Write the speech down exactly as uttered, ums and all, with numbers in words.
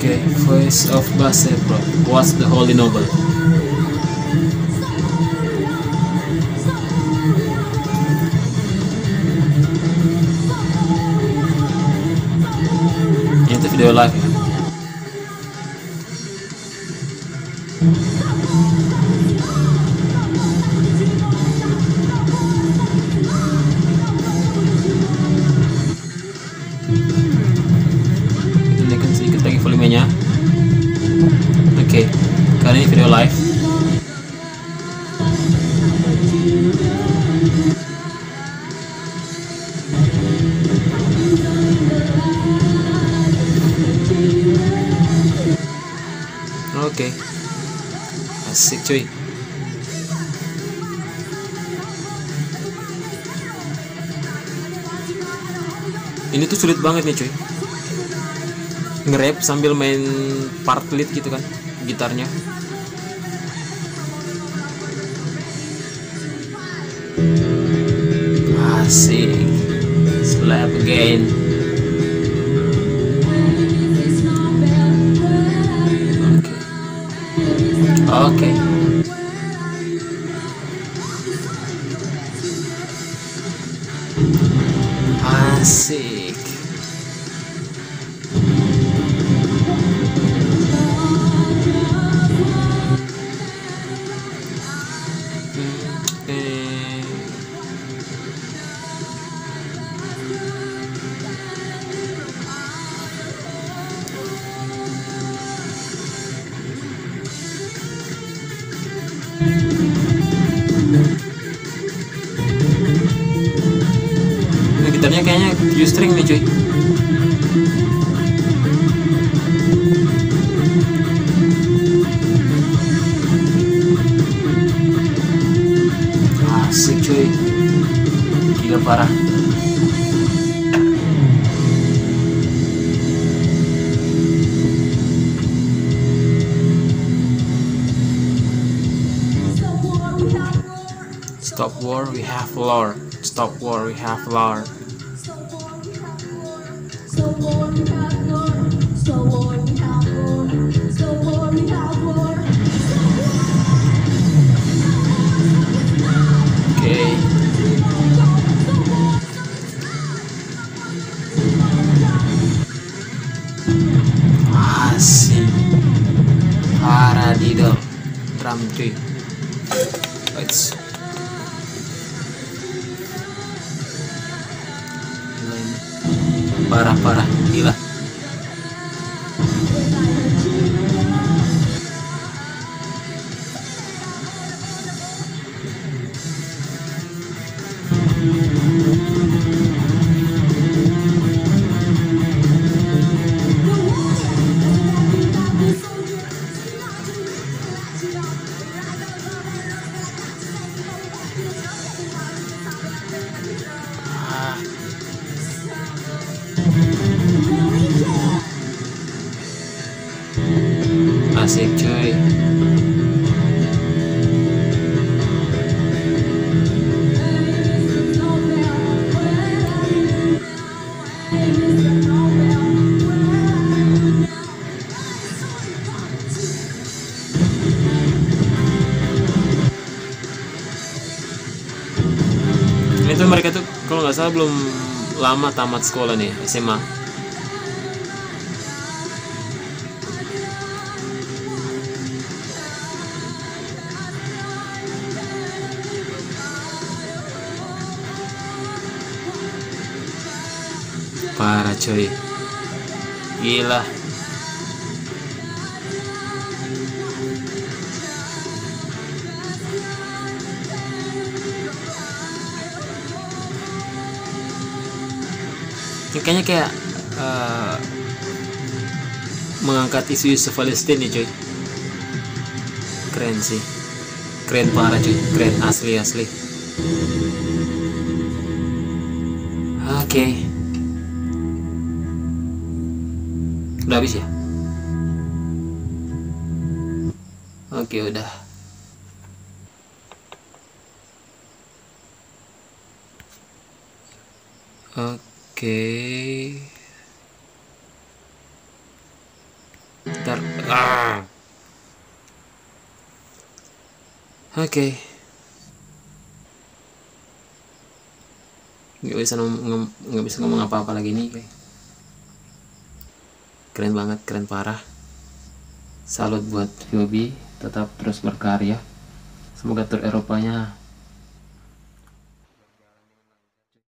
Okay, Voice of Basse Pro. What's the Holy Noble? Ini tuh video live ya? Kita naikin sedikit lagi volumenya. Oke, kali ini video live. Oke, asik cuy. Ini tuh sulit banget nih cuy, nge-rap sambil main part lead gitu kan, gitarnya. Asik, slap again. Oke, okay. Asik. Ini gitarnya kayaknya U-string nih cuy. Asik cuy, gila parah. Stop war, we have lore. Stop war, we have lore. Oke. Asik. Paradiddle drum cuy. Let's parah-parah, gila. Asik cuy. Ini tuh mereka tuh kalau nggak salah belum lama tamat sekolah nih, S M A. Parah coy, gila. Ini kayaknya kayak uh, mengangkat isu-isu Palestina nih coy. Keren sih, keren parah cuy, keren asli asli. Oke, okay. Udah habis ya? Oke, udah. Oke. Bentar. Ah. Oke. Okay. Nggak bisa ngomong, nggak bisa ngomong apa-apa lagi nih, kayak. Keren banget, keren parah. Salut buat Yobi, tetap terus berkarya. Semoga tur Eropanya